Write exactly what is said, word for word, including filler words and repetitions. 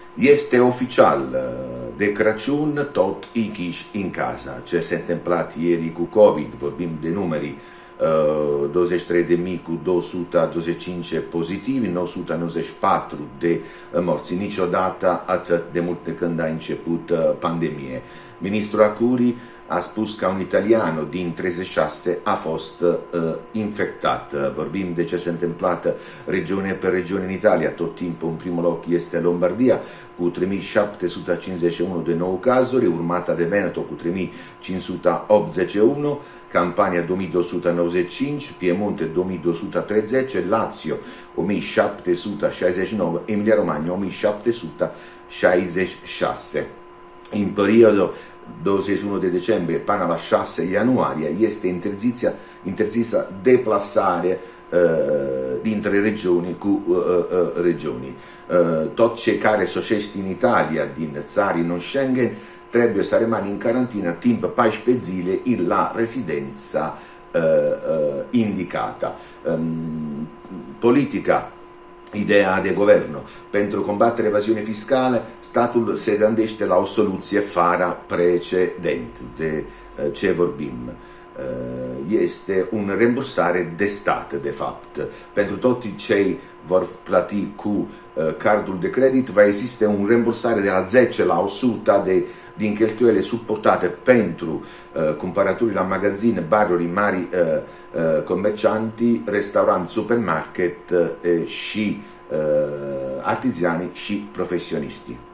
Este oficial, de Crăciun tot închiși în casa. Ce s-a întâmplat ieri cu COVID, vorbim de numeri, douăzeci și trei de mii cu două sute douăzeci și cinci pozitivi, nouă sute nouăzeci și patru de morți. Niciodată atât de mult de când a început pandemie. Ministrul Arcuri a spus că un italiano din treizeci și șase a fost uh, infectat. Vorbim de ce s-a întâmplat regiune per regiune în Italia. Tot timpul în primul loc este Lombardia cu trei mii șapte sute cincizeci și unu de nou cazuri, urmata de Veneto cu trei mii cinci sute optzeci și unu, Campania două mii două sute nouăzeci și cinci, Piemonte două mii două sute treizeci, Lazio o mie șapte sute șaizeci și nouă, Emilia Romagna o mie șapte sute șaizeci și șase. În periodo douăzeci și unu de decembrie până la șase ianuarie este interzisă deplasare uh, dintre regiuni cu uh, uh, regiuni. Uh, tot ce care sosește în Italia din țări non Schengen trebuie să rămână în carantină timp paisprezece zile la residența uh, uh, indicată. Um, politica Ideea de governo. Pentru combattere evasione fiscale, statul se gândește la o soluție fără precedent. De ce vorbim? Este un rambursare de stat, de fapt. Pentru toți cei vor plăti cu cardul de credit, va existe un rambursare de la zece la o sută de, din cheltuielile suportate pentru uh, cumpărături la magazine, baruri, mari uh, uh, comercianti, restauranti, supermarket uh, și uh, artigiani și profesionisti.